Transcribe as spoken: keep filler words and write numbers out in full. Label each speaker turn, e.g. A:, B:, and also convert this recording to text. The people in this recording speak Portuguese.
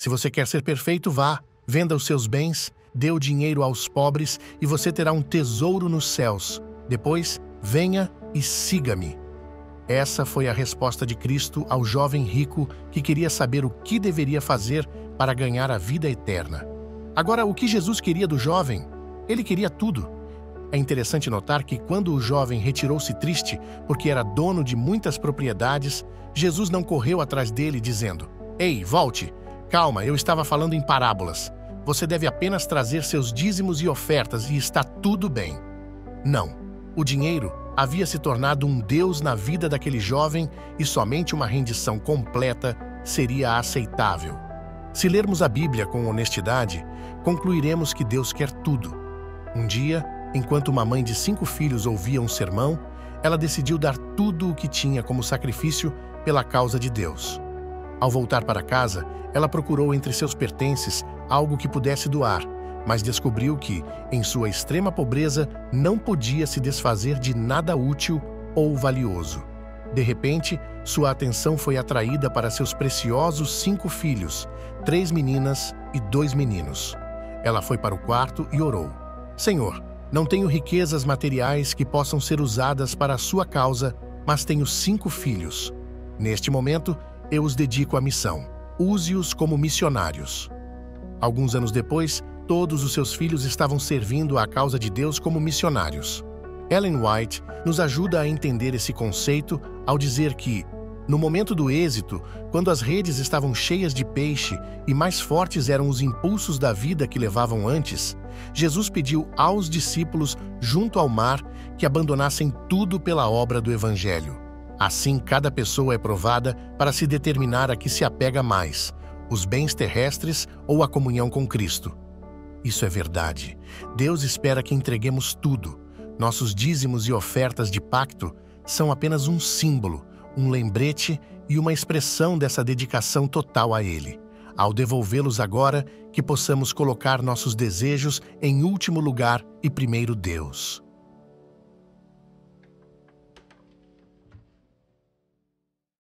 A: Se você quer ser perfeito, vá, venda os seus bens, dê o dinheiro aos pobres e você terá um tesouro nos céus. Depois, venha e siga-me. Essa foi a resposta de Cristo ao jovem rico que queria saber o que deveria fazer para ganhar a vida eterna. Agora, o que Jesus queria do jovem? Ele queria tudo. É interessante notar que quando o jovem retirou-se triste porque era dono de muitas propriedades, Jesus não correu atrás dele dizendo: "Ei, volte! Calma, eu estava falando em parábolas. Você deve apenas trazer seus dízimos e ofertas e está tudo bem." Não. O dinheiro havia se tornado um Deus na vida daquele jovem e somente uma rendição completa seria aceitável. Se lermos a Bíblia com honestidade, concluiremos que Deus quer tudo. Um dia, enquanto uma mãe de cinco filhos ouvia um sermão, ela decidiu dar tudo o que tinha como sacrifício pela causa de Deus. Ao voltar para casa, ela procurou entre seus pertences algo que pudesse doar, mas descobriu que, em sua extrema pobreza, não podia se desfazer de nada útil ou valioso. De repente, sua atenção foi atraída para seus preciosos cinco filhos, três meninas e dois meninos. Ela foi para o quarto e orou: "Senhor, não tenho riquezas materiais que possam ser usadas para a sua causa, mas tenho cinco filhos. Neste momento, eu os dedico à missão. Use-os como missionários." Alguns anos depois, todos os seus filhos estavam servindo à causa de Deus como missionários. Ellen White nos ajuda a entender esse conceito ao dizer que, no momento do êxito, quando as redes estavam cheias de peixe e mais fortes eram os impulsos da vida que levavam antes, Jesus pediu aos discípulos junto ao mar que abandonassem tudo pela obra do Evangelho. Assim, cada pessoa é provada para se determinar a que se apega mais, os bens terrestres ou a comunhão com Cristo. Isso é verdade. Deus espera que entreguemos tudo. Nossos dízimos e ofertas de pacto são apenas um símbolo, um lembrete e uma expressão dessa dedicação total a Ele. Ao devolvê-los agora, que possamos colocar nossos desejos em último lugar e primeiro Deus.